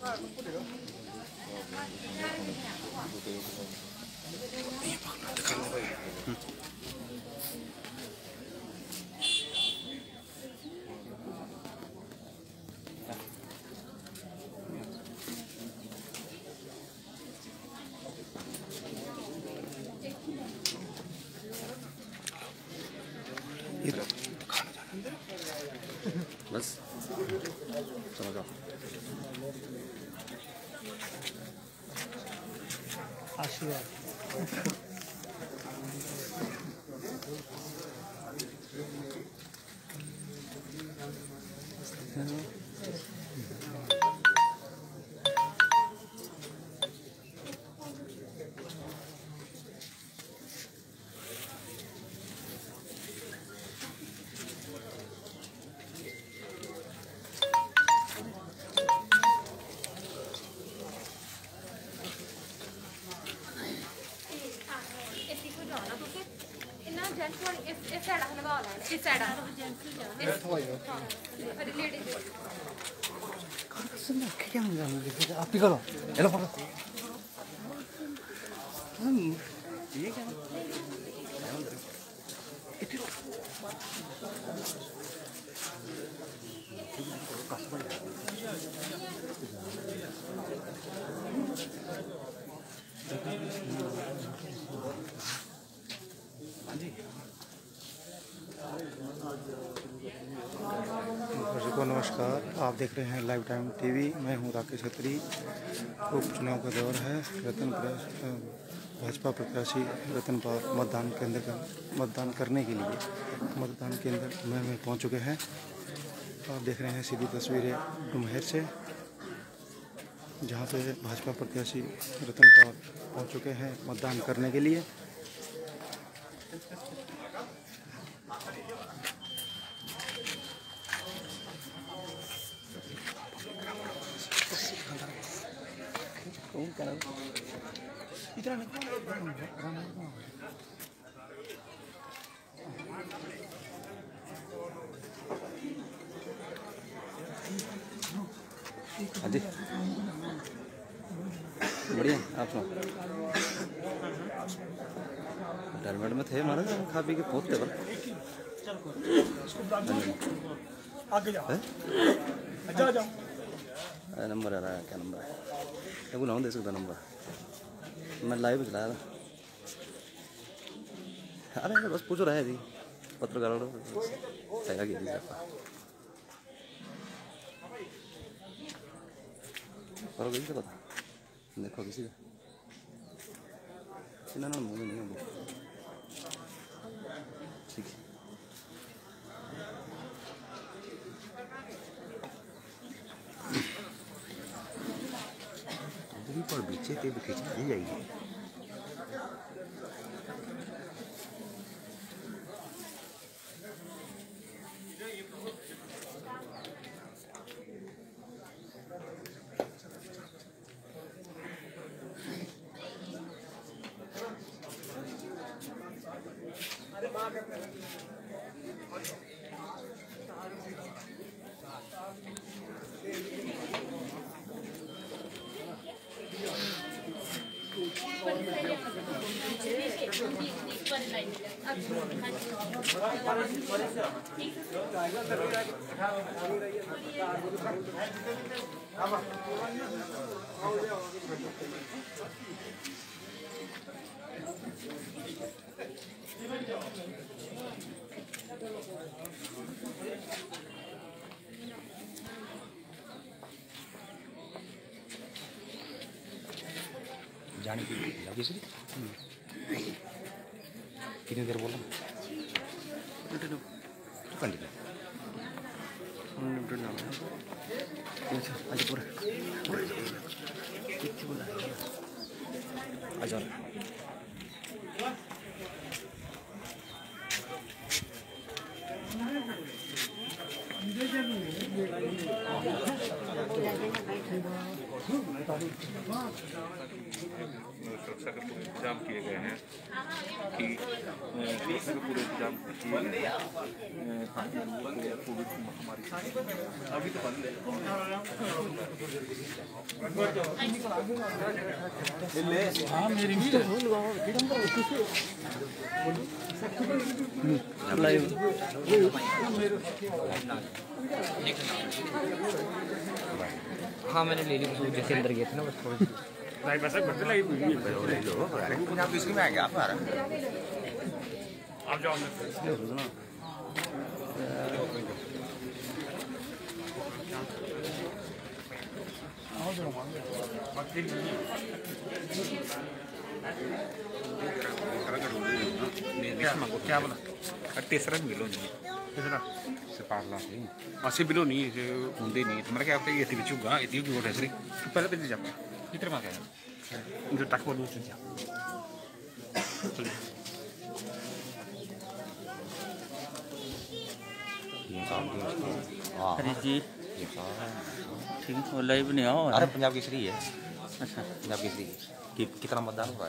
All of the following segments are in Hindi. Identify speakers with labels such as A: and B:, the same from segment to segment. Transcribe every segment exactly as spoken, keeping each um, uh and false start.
A: बस चलो जाओ।
B: आशीर्वाद आप ही करो हेलो पकड़ो ये क्या
C: को नमस्कार, आप देख रहे हैं लाइव टाइम टीवी। मैं हूं राकेश खत्री। उपचुनाव का दौर है। रतन भाजपा प्रत्याशी रतन पाल मतदान केंद्र का मतदान करने के लिए मतदान केंद्र में में पहुंच चुके हैं। आप देख रहे हैं सीधी तस्वीरें डुमहेर से, जहां पे भाजपा प्रत्याशी रतन पाल पहुंच चुके हैं मतदान करने के लिए।
A: हाँ जी बढ़िया। आप सुनो, रिटायरमेंट में थे हमारे खा पी के पहुँचते पर
B: आगे जाओ जाओ जाओ
A: नंबर आ रहा है। क्या नंबर है? ये बुलाऊँ दे सकता नंबर? मैं लाइव चलाया था। अरे बस पूछ रहा है जी पत्रकारों तैयार की थी और किसी का पता देखो किसी का इन्होंने मुँह नहीं होगी। ठीक है पर पीछे पे भी खींच दी जाएगी। जाने की लगी सर कितनी देर बोला कंटिन्यू आज पूरा कितनी बोला आ जाओ
D: सुरक्षा के पूरे इंतजाम किए गए हैं कि सुरक्षा के पूरे इंतजाम किए गए हैं ताकि कोविड महामारी अभी तो बंद है। हाँ मेरी
E: हाँ मैंने ले ली जैसे अंदर गए थे ना बस थोड़ी
D: लाइव ऐसा करते लाइव ले लो अरे पंजाब इसमें आ गया आप आ रहा आप जाओ क्या बोला तीसरा मिलो नहीं तीसरा पारला masih belum nih unde nih mereka apa ya tiba juga itu juga udah sering pada tadi jam itu makanya untuk tak perlu saja
A: अरे जी ठीक है लाइव नहीं आओ
D: अरे पंजाब केसरी है
A: अच्छा
D: पंजाब केसरी कि, कितना मतदान हुआ है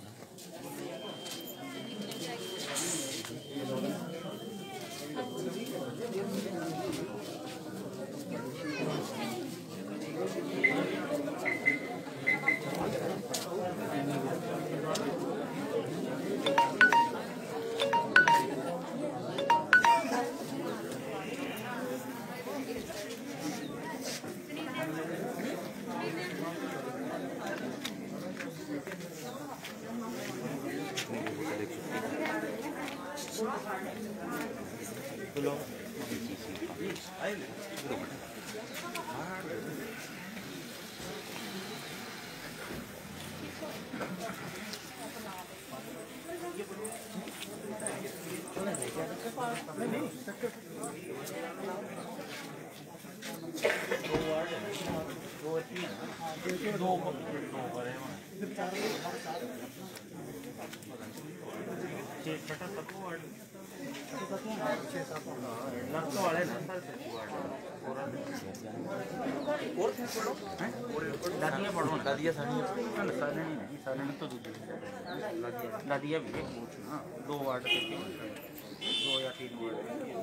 A: दादिया सानी सानी नहीं सानी में तो दूध दादिया भी हाँ दो वार्ड करके दो या तीन वार्ड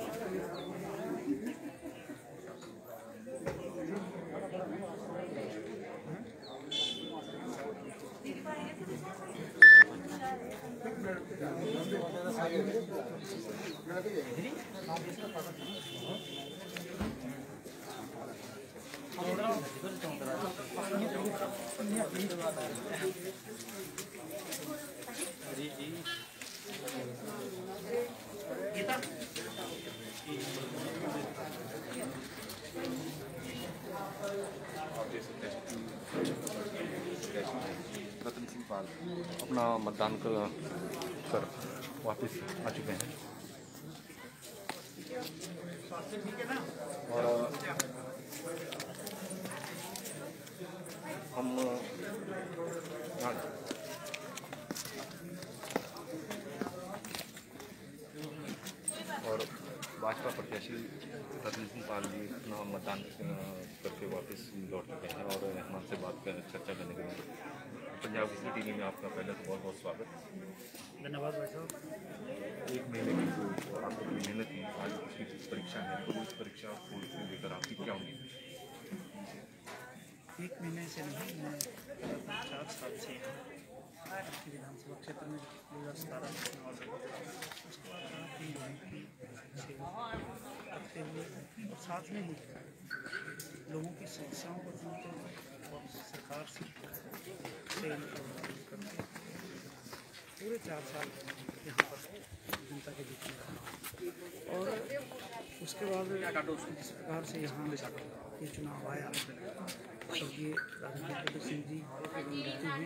D: रतन सिंह पाल अपना मतदान कर कर वापस आ चुके हैं और हम और भाजपा प्रत्याशी रतन सिंह पाल जी अपना मतदान करके वापस लौट चुके हैं और हमारे बात कर चर्चा करने के लिए पंजाब केसरी टीवी में आपका पहले तो बहुत बहुत स्वागत।
B: धन्यवाद भाई साहब।
D: एक महीने की जो आपकी मेहनत की आज उसकी परीक्षा है तो उस परीक्षा को लेकर आपकी क्या उम्मीद है?
B: एक महीने से नहीं, मैं चार साल से यहाँ विधानसभा क्षेत्र में दो हज़ार सतारह में चुनाव लड़ा, उसके बाद की सेवा करते हुए और साथ में ही लोगों की समस्याओं को सुनते हुए और सरकार से करते पूरे चार साल यहाँ पर जनता के बीच में रहा और उसके बाद जिस प्रकार से यहाँ ये चुनाव आया स्वर्गीय राजेंद्र सिंह जी मृत्यु हुई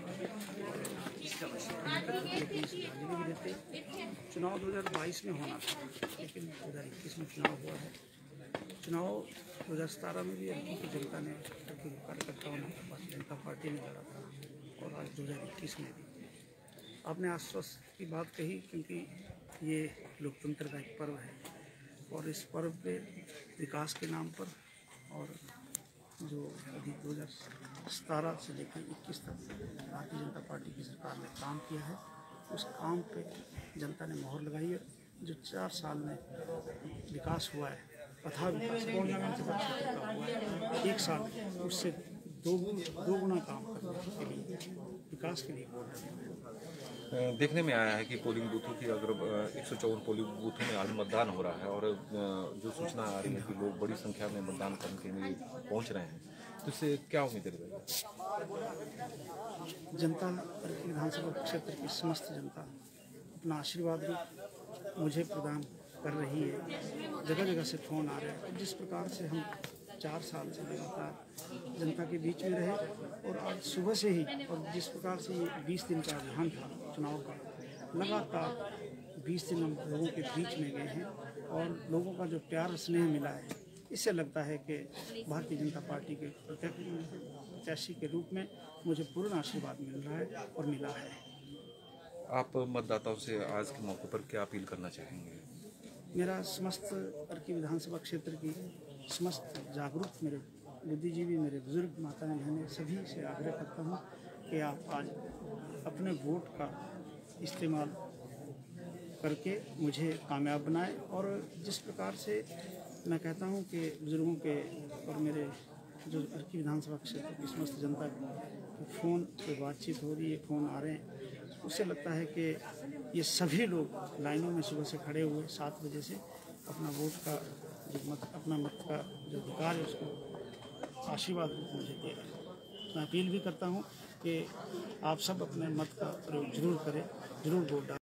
B: भी रहते चुनाव दो हज़ार बाईस में होना था लेकिन दो हज़ार इक्कीस में चुनाव हुआ है। चुनाव दो हज़ार सतारह में भी अल्पी की जनता ने अल्पी के कार्यकर्ताओं ने भारतीय जनता पार्टी ने लड़ा था और आज दो हज़ार इक्कीस में भी आपने आश्वस्त की बात कही क्योंकि ये लोकतंत्र का एक पर्व है और इस पर्व पे विकास के नाम पर और जो अभी दो हज़ार सतारह से लेकर इक्कीस तक भारतीय जनता पार्टी की सरकार ने काम किया है, उस काम पे जनता ने मोहर लगाई है। जो चार साल में विकास हुआ है, अथाह विकास विधानसभा क्षेत्र का हुआ है, एक साल उससे दो दो गुना काम करने के लिए, विकास के लिए वोट डाले।
D: देखने में आया है कि पोलिंग बूथों की अगर एक सौ चौवन पोलिंग बूथों में आज मतदान हो रहा है और जो सूचना आ रही है कि लोग बड़ी संख्या में मतदान करने के लिए पहुंच रहे हैं, तो इससे क्या उम्मीद है?
B: जनता विधानसभा क्षेत्र की समस्त जनता अपना आशीर्वाद भी मुझे प्रदान कर रही है। जगह जगह से फ़ोन आ रहे हैं। जिस प्रकार से हम चार साल से लगातार जनता के बीच में रहे और आज सुबह से ही, और जिस प्रकार से ये बीस दिन का अभियान था चुनाव का, लगातार बीस दिन हम लोगों के बीच में गए हैं और लोगों का जो प्यार स्नेह मिला है, इससे लगता है कि भारतीय जनता पार्टी के प्रत्याशी के रूप में मुझे पूर्ण आशीर्वाद मिल रहा है और मिला है।
D: आप मतदाताओं से आज के मौके पर क्या अपील करना चाहेंगे?
B: मेरा समस्त अर्की विधानसभा क्षेत्र की समस्त जागरूक मेरे बुद्धिजीवी, मेरे बुजुर्ग माता बहनें सभी से आग्रह करता हूँ कि आप आज अपने वोट का इस्तेमाल करके मुझे कामयाब बनाएं। और जिस प्रकार से मैं कहता हूँ कि बुजुर्गों के और मेरे जो अर्की विधानसभा क्षेत्र की समस्त जनता के फ़ोन पे बातचीत हो रही है, फ़ोन आ रहे हैं, उससे लगता है कि ये सभी लोग लाइनों में सुबह से खड़े हुए सात बजे से अपना वोट का जो मत अपना मत का जो अधिकार है उसको आशीर्वाद मुझे दे रहे हैं। मैं अपील भी करता हूँ कि आप सब अपने मत का प्रयोग जरूर करें, जरूर वोट डालें।